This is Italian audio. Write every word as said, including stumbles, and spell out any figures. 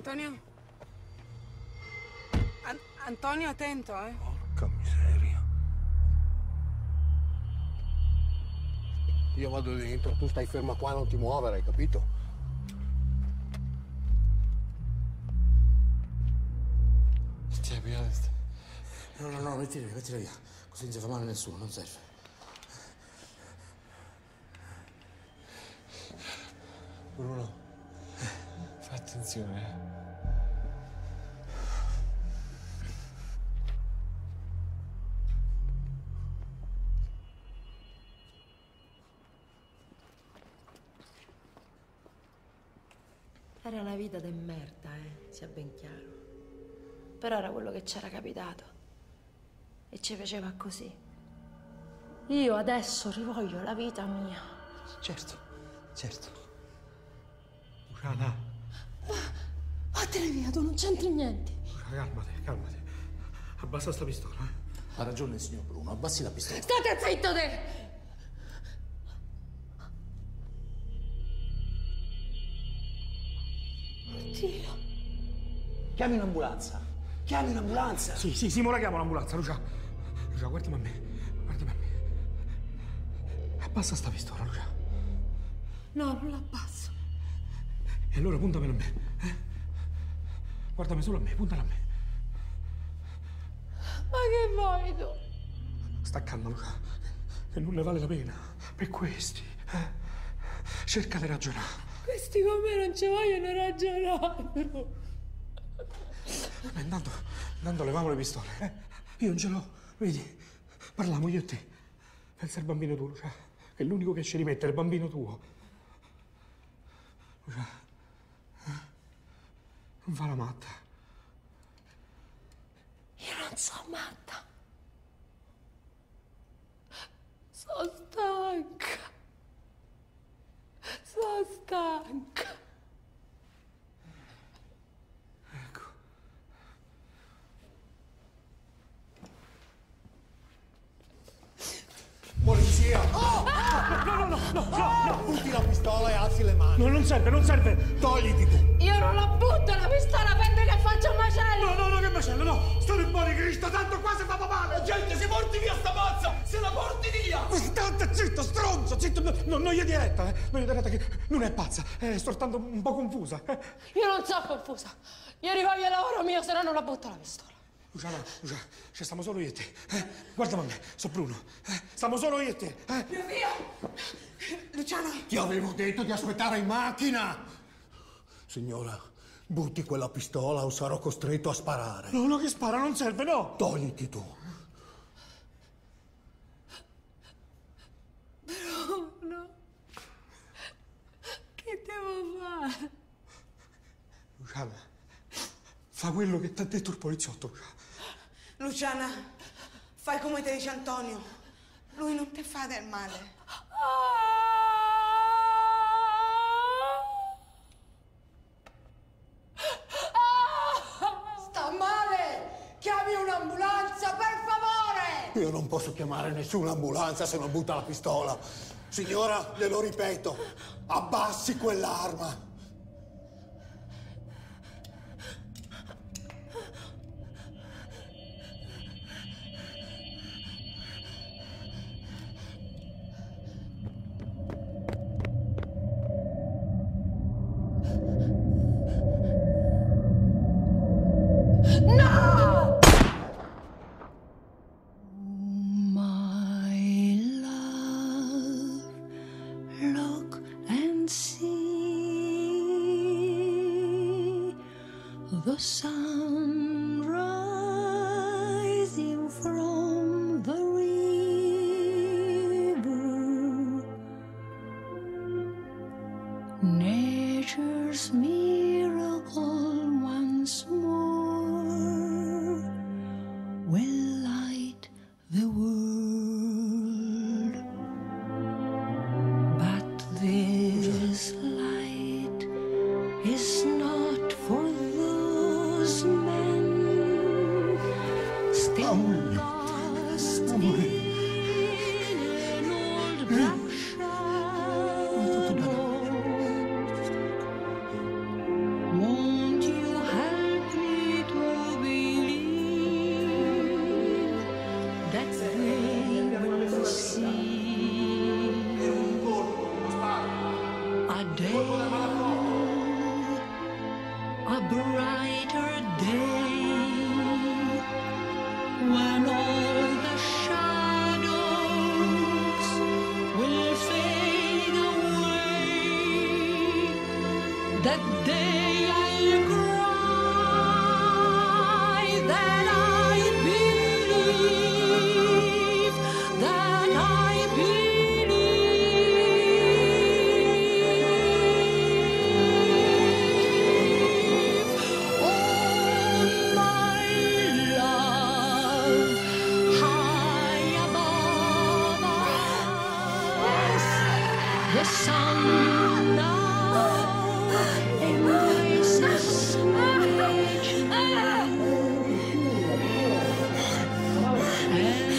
Antonio? An Antonio, attento, eh. Porca miseria. Io vado dentro, tu stai ferma qua, non ti muovere, hai capito? Tieni, via. No, no, no, mettila via, mettila via. Così non si fa male a nessuno, non serve. Bruno, fai attenzione, eh. Era una vita de merda, eh, sia ben chiaro. Però era quello che c'era capitato. E ci faceva così. Io adesso rivoglio la vita mia. Certo, certo. Luciana. Vattene via, tu non c'entri niente. Calmati, calmati. Abbassa sta pistola, eh. Ha ragione il signor Bruno, abbassi la pistola. State zitto te! Oddio. Chiami un'ambulanza. Chiami un'ambulanza. Sì, sì, sì, ora chiamo l'ambulanza, Lucia. Lucia, guardami a me. Guardami a me. Abbassa sta pistola, Lucia. No, non l'abbasso. E allora puntamela a me, eh? Guardami solo a me, puntala a me. Ma che vuoi tu? Sta calma, Lucia. Che non ne vale la pena. Per questi, eh? Cerca di ragionare. Questi con me non ci vogliono ragionare. Ma intanto, intanto leviamo le pistole, eh? Io non ce l'ho, vedi? Parliamo io e te. Pensa al bambino tuo, Lucia. Che è l'unico che ci rimette, è il bambino tuo. Lucia, eh? Non fa la matta. Io non sono matta. Sono stanca. Sono stanca. Ecco. Polizia! Oh! No, no, no, no, no, no! Butti la pistola e alzi le mani. No, non serve, non serve! Togliti tu! Io non la butto la pistola, penso che faccia un macello! No, no, no, che macello, no! State buoni, Cristo, tanto qua si fa male! La gente, si porti via sta mazza! Se la porti via! State zitto, stronzo, zitto! No, no, non gli diretta, eh! Non gli diretta che non è pazza, è soltanto un po' confusa. Eh. Io non sono confusa. Io rivoglio il lavoro mio, se no non la butto la pistola. Luciana, Luciana, ci stiamo solo io e te, eh? Guardami a me, sono Bruno, eh? Stiamo solo io e te, eh? Via, via! Luciana! Ti avevo detto di aspettare in macchina! Signora, butti quella pistola o sarò costretto a sparare. No, no, che spara, non serve, no! Togliti tu. Bruno, che devo fare? Luciana, fa quello che ti ha detto il poliziotto, Luciana. Luciana, fai come ti dice Antonio. Lui non ti fa del male. Sta male! Chiami un'ambulanza, per favore! Io non posso chiamare nessuna ambulanza se non butta la pistola. Signora, glielo ripeto, abbassi quell'arma. The sun rising from the river, nature's miracle once more will light the world. But this light is not for those men still lost in an old black shadow. Won't you day, a brighter day, when all the shadows will fade away. That day I'll cry that I believe, that I believe. Oh, my love, high above us, the sun now embraces nature. And